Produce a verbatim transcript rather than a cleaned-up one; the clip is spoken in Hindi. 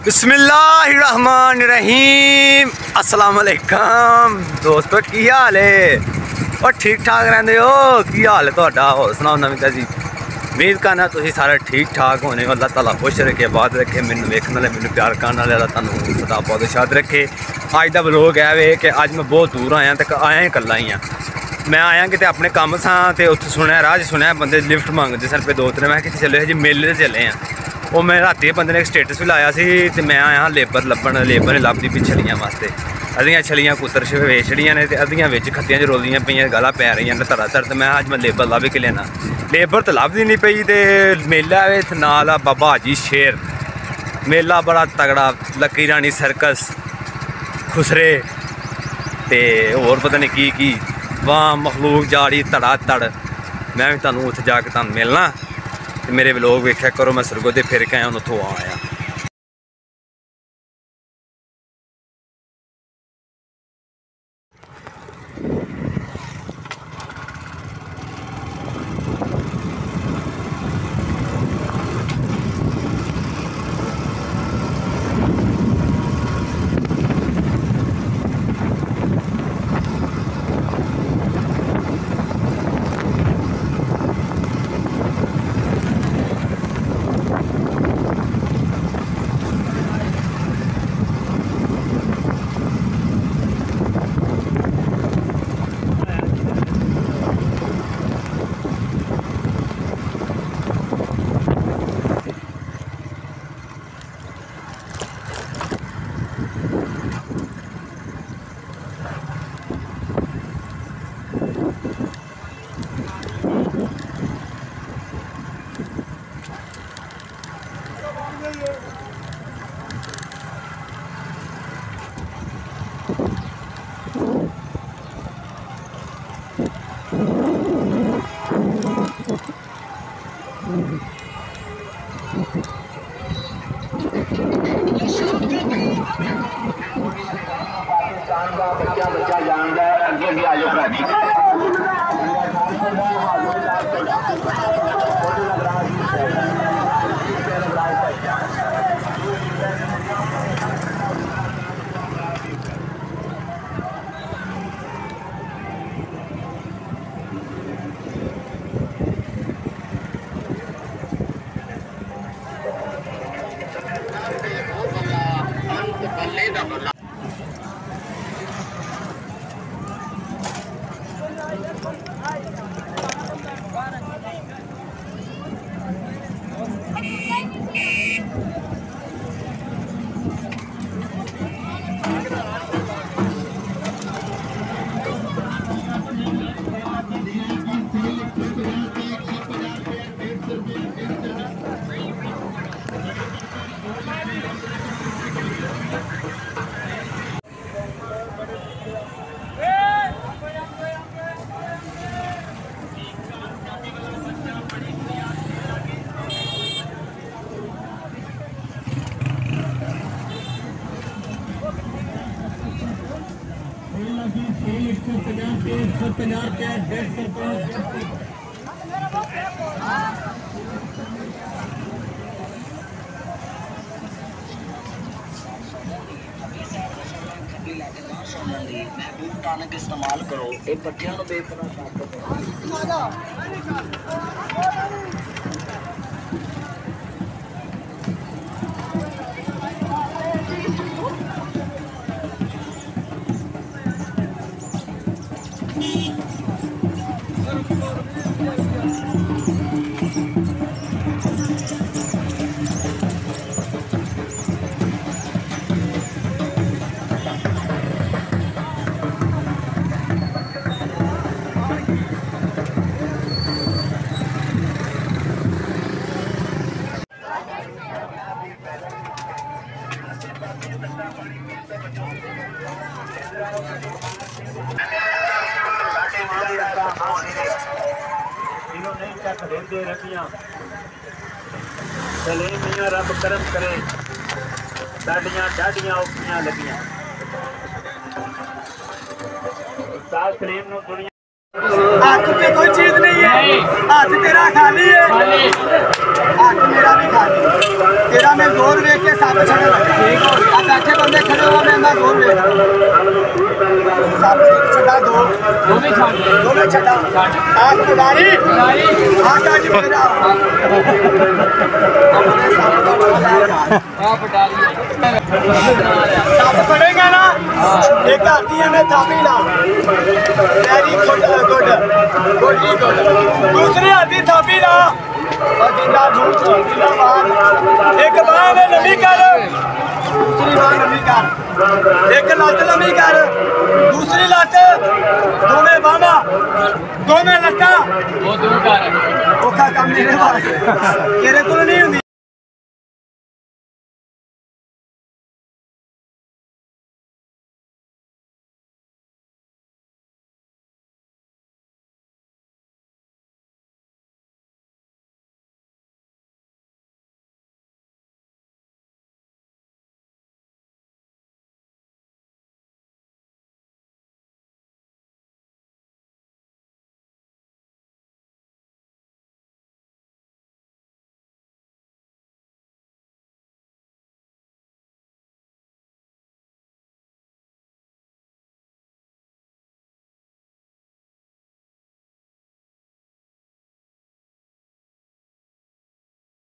बिस्मिल्लाहिर्रहमानिर्रहीम अस्सलाम वालेकुम दोस्तों, की हाल है और ठीक ठाक रहंदे हो? की हाल है तुहाडा? होर सुनाओ नवीं ताजी। उम्मीद करना तुसीं सारे ठीक ठाक होने। अल्लाह ताला खुश रखे, बात रखे, मैनू वेखने वाले, मैनू प्यार करने वाले अल्लाह तुहानू सदा बहुत शाद रखे। अज का व्लॉग है वे कि अज मैं बहुत दूर आया तो आया ही कल्ला ही हाँ। मैं आया कि अपने कम सा तो उत्थे सुनया राह च सुनया बंदे लिफ्ट मंगते सन पे दो तीन। मैं कितने चले जी मेले से चले हैं। वो मैं राती बंदे ने एक स्टेटस भी लाया सी ते मैं आया लेबर लब्भन। लेबर ने लभदी भी छलियां वास्ते। अद्धियां छलियां कुतर वेच छड़ियां ने ते अद्धियां बिच खत्तियां च रोलियां पईयां, गला पै रही ने धड़ा धड़। मैं अज मैं लेबर लभ के लेना। लेबर तो लभदी नहीं पई ते मेला इत्थे नाल आ बाबा हाजी शेर। मेला बड़ा तगड़ा, लक्की रानी सर्कस, खुसरे ते होर पता नहीं की की वाह मखलूक जाड़ी धड़ा धड़। मैं भी तुहानू उत्थे जाके तुहानू मिलना। मेरे व्लॉग वेख्या करो। मैं सरगोधे फिर के आया, उत्थों आया। पाकिस्तान का बच्चा बच्चा जानता है अगे भी आजो प्राणी महबूब नानक इस्तेमाल करो एक पट्टियां बेपना दे रखियां। चले मियां रब करम करे, डाडियां डाडियां औखियां लगियां। उस्ताद करीम नु दुनिया हाथ पे कोई चीज नहीं है, हाथ तेरा खाली है, हाथ मेरा भी खाली। तेरा मैं जोर देख के साथ छड़ लगा। बंदे खड़े हो मैं मैं जोर में सब छड़ा दो दो में छड़ दो में छड़ा आग बुलारी बुलारी आका जी मेरा अपने सब का बोला आप डालिए सब पड़ेगा ना एक आती है मैं थापी ला very good good good good दूसरी आती थापी ला और जिंदा झूठ जिंदा बात एक बार में नबी कर दूसरी बार नबी कर एक लत नबी कर दूसरी लत दो में बाबा दो में लट्टा वो दो कर ओखा काम मेरे पास तेरे को नहीं